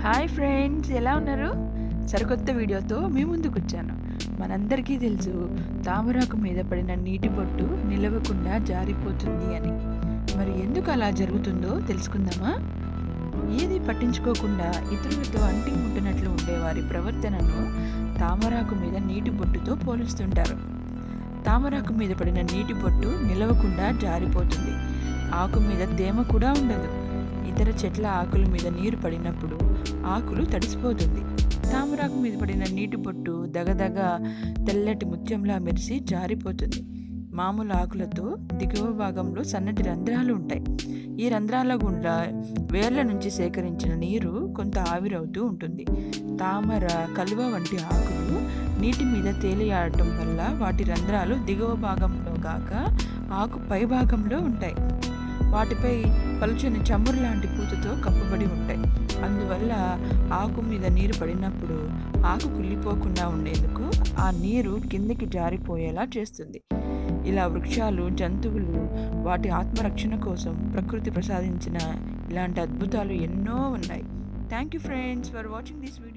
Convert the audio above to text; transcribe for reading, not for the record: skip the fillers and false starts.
Hi friends, ఎలా ఉన్నారు? సరికొత్త వీడియోతో మీ ముందుకు వచ్చాను. మనందరికీ తెలుసు, తామరాకు మీద పడిన నీటి బొట్టు నిలవకుండా జారిపోతుంది అని. మరి ఎందుకు అలా జరుగుతుందో తెలుసుకుందామా? ఏది పట్టించుకోకుండా ఇతరులతో అంటిముట్టినట్లు ఉండే వారి ప్రవర్తనను తామరాకు మీద నీటి బొట్టుతో పోలుస్తుంటారు. తామరాకు మీద పడిన నీటి బొట్టు నిలవకుండా జారిపోతుంది. ఆకు మీద తేమ కూడా ఉండదు. ఇతర చెట్ల ఆకుల మీద నీరు పడినప్పుడు ఆకులు తడిసిపోతుంది. తామరాకు మీద పడిన నీటి బొట్టు దగదగ తెల్లటి ముత్యంలా మెరిసి జారిపోతుంది. మామూలు ఆకులతో దిగువ భాగంలో సన్నటి రంధ్రాలు ఉంటాయి. ఈ రంధ్రాల గుండా వేర్ల నుంచి సేకరించిన నీరు కొంత ఆవిరవుతూ ఉంటుంది. తామర, కలువ వంటి ఆకులు నీటి మీద తేలియాడటం వల్ల వాటి రంధ్రాలు దిగువ భాగంలో కాక ఆకు పై భాగంలో ఉంటాయి. వాటిపై పలుచని చమురు లాంటి పూతతో కప్పబడి ఉంటాయి. అందువల్ల ఆకు మీద నీరు పడినప్పుడు ఆకు కుళ్ళిపోకుండా ఉండేందుకు ఆ నీరు కిందకి జారిపోయేలా చేస్తుంది. ఇలా వృక్షాలు, జంతువులు వాటి ఆత్మరక్షణ కోసం ప్రకృతి ప్రసాదించిన ఇలాంటి అద్భుతాలు ఎన్నో ఉన్నాయి. Thank you friends for watching this video.